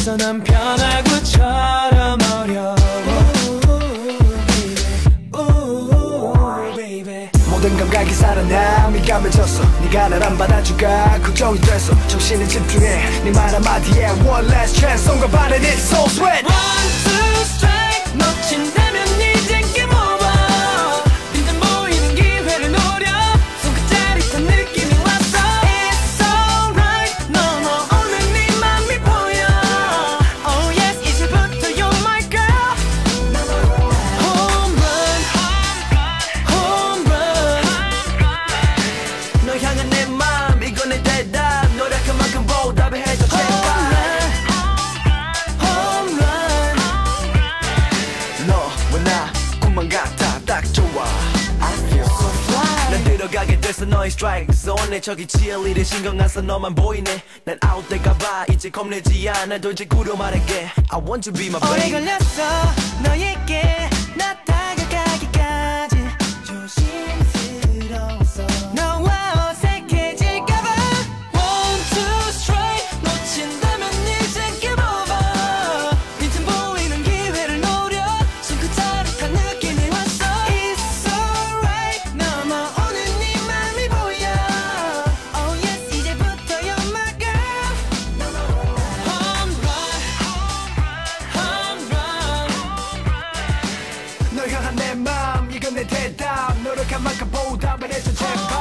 있어 난 변화구처럼 어려워. 모든 감각이 살아나 민감해졌어. 네가 날 안 받아줄까 걱정이 됐어. 정신에 집중해 네 말 한마디에 One last chance 손과 발은 it's so sweat. One, two, strike 놓친다면 이젠 game over. 빈틈 보이는 기회를 노려 손끝 짜릿한 느낌이 왔어. It's alright 너무 오늘 네 맘이 보여. Oh yes 이제부터 you're my girl. Home run, home run. 너 향한 내 맘 이건 내 대답. 노력한 만큼 보답을 해줘 제발. 같아 딱 좋아 I feel so fly. 난 들어가게 됐어 너의 strike zone. 저기 cheerleader 신경 안 써 너만 보이네. 난 out 될까봐 이제 겁내지 않아도 이제 구려 말할게 I want to be my baby. 오래 걸렸어 너에게 나 다가가기까지 조심스러웠어. 너와 어색해질까봐. One two strike 놓친다면 이젠 game over. 빈틈 보이는 기회를 노려 손끝 짜릿한 느낌. 널 향한 내 맘 이건 내 대답. 노력한 만큼 보답을 해줘 제발.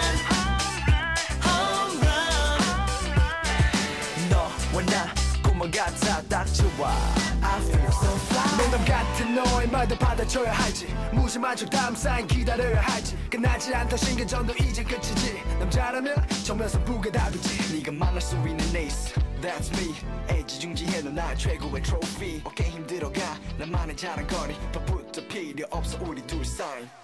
너와 나 꿈만 같아 딱 좋아 I feel so fly. 농담 같은 너의 말도 받아줘야 할지 무심한 척 다음 사인 기다려야 할지 끝나지 않던 신경전도 이제 끝이지. 남자라면 정면선부가 답이지. 네가 만날 수 있는 ace That's me. 애지중지해놓은 나의 최고의 트로피. 어깨 힘들어가 나만의 자랑거리. 더부터 필요 없어 우리 둘 사이.